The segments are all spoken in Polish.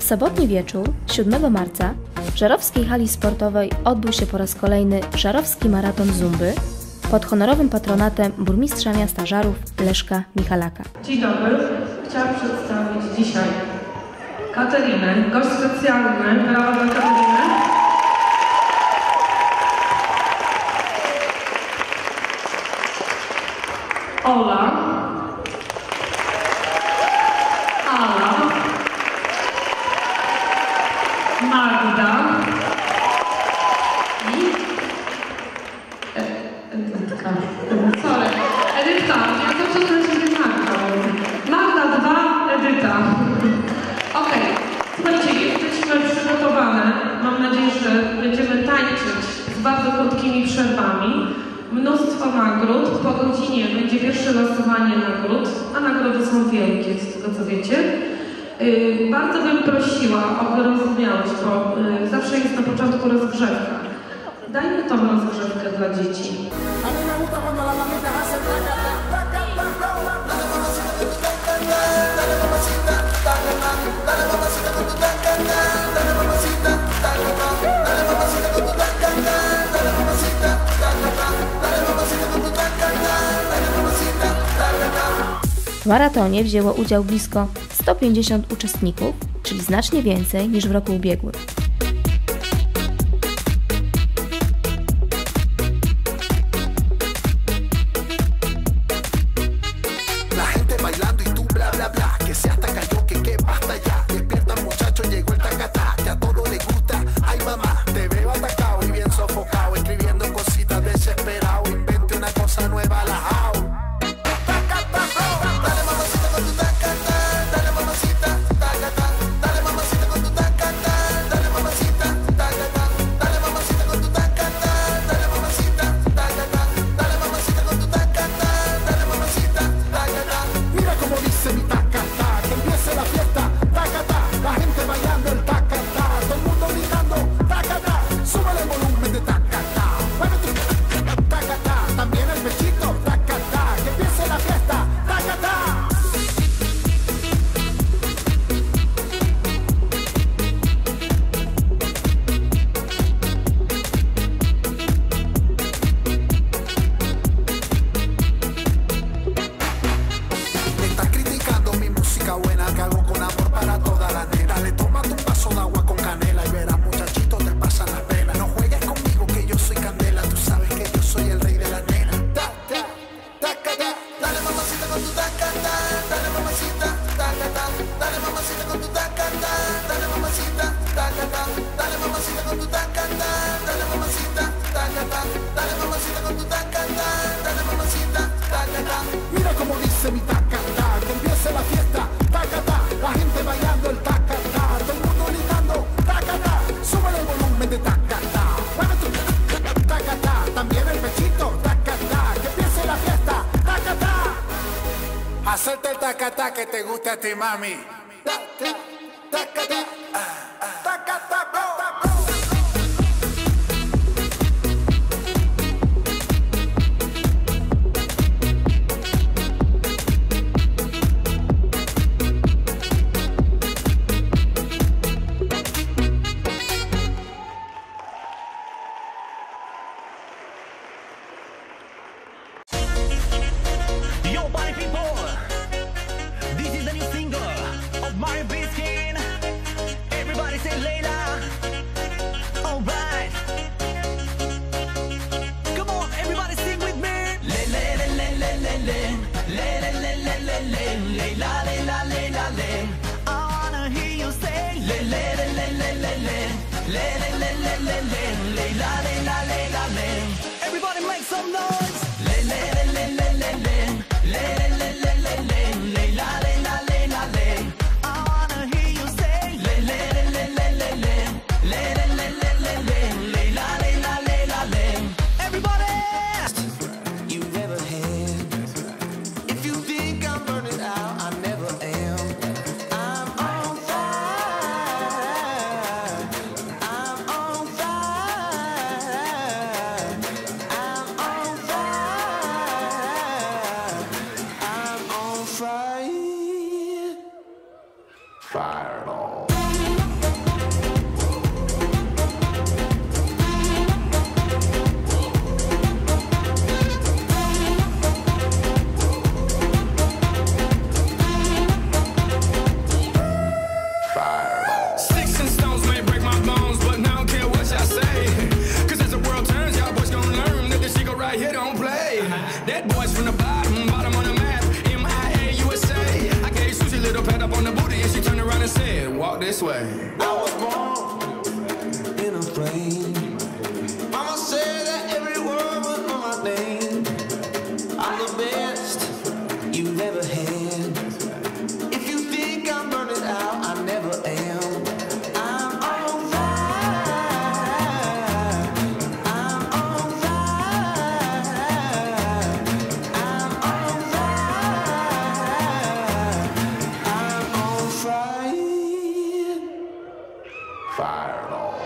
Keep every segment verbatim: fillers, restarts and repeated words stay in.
sobotni wieczór, siódmego marca, w Żarowskiej Hali Sportowej odbył się po raz kolejny Żarowski Maraton Zumby pod honorowym patronatem burmistrza miasta Żarów Leszka Michalaka. Dzień dobry. Chciałam przedstawić dzisiaj Katerinę, gość specjalny, brawa dla Kateriny. Ola, Ala, Magda i Edytka. Sorry, Edytka, ja to co to jest Magda. Magda dwa, Edyta. Okej, okay. Słuchajcie, jesteśmy przygotowane. Mam nadzieję, że będziemy tańczyć z bardzo krótkimi przerwami. Mnóstwo nagród. Po godzinie będzie pierwsze losowanie nagród, a nagrody są wielkie, z tego co wiecie. Yy, bardzo bym prosiła o wyrozumiałość, bo yy, zawsze jest na początku rozgrzewka. Dajmy tą rozgrzewkę dla dzieci. W maratonie wzięło udział blisko sto pięćdziesiąt uczestników, czyli znacznie więcej niż w roku ubiegłym. Hacerte el tacatá que te gusta a ti, mami. Everybody make some noise. brain. Mama said that every word was on my name. I'm the best you've ever had. If you think I'm burning out, I never am. I'm on fire. I'm on fire. I'm on fire. I'm on fire. Fireball.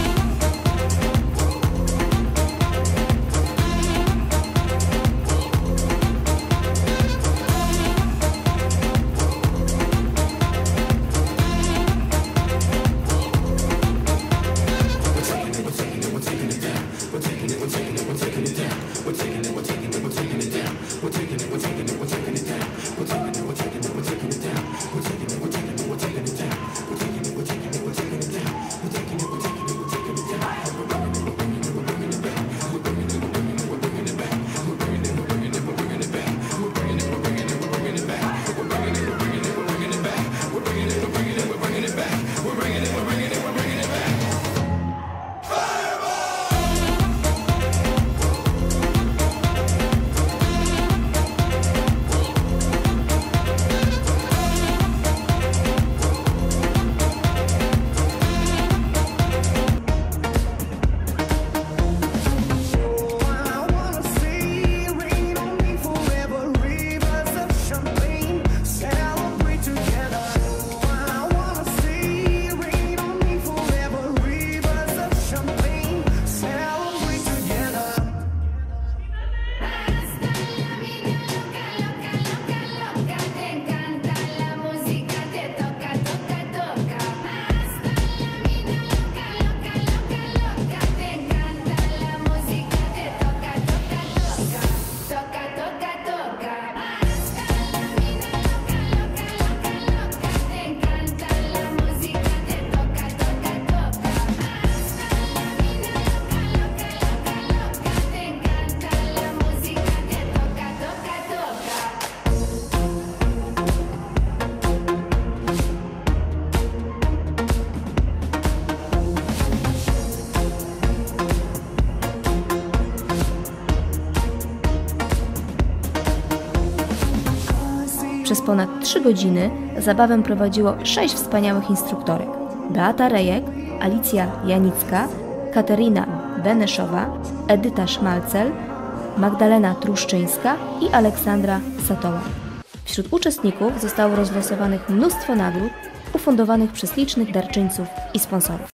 Przez ponad trzy godziny zabawę prowadziło sześć wspaniałych instruktorek: Beata Rejek, Alicja Janicka, Katerina Beneszowa, Edyta Szmalcel, Magdalena Truszczyńska i Aleksandra Satoła. Wśród uczestników zostało rozlosowanych mnóstwo nagród ufundowanych przez licznych darczyńców i sponsorów.